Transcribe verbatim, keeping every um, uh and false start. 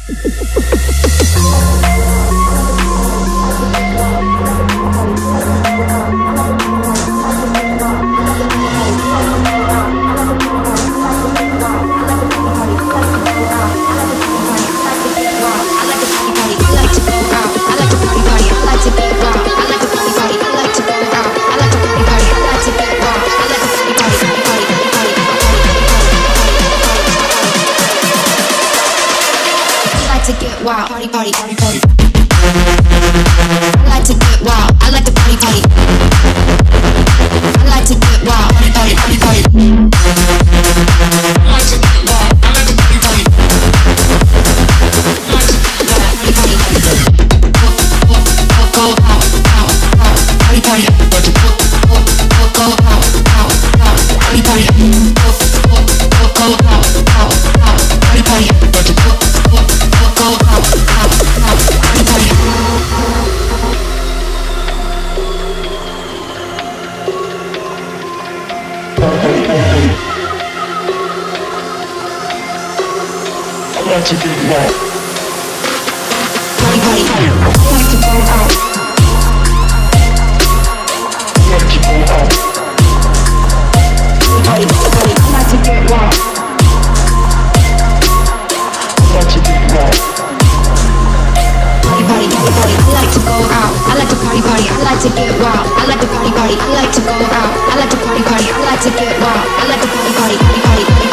Party, party, party, party. I like to get wild. I like to party, party. I like to get wild. Party, party, party, party. I like to get wild. I like to party, party. I like to get wild. Party, party, party. Go, go, go, out, out, out. Party, party. Go, go, go, go, out, out, out. Party, party. Go, go, go, go, out, out, out. Party, party. Go, go, go, go, out, out, out. Party, party. I like to get wild. Party, party, party. I like to go out. I like to go out. Party, party, I like to get wild. I like to get wild. Party, party, party, party. I like to go out. I like to party, party. I like to get wild. I like to party, party. I like to go out. I like to party, party. I like to get wild. I like to party, party, party, party, party.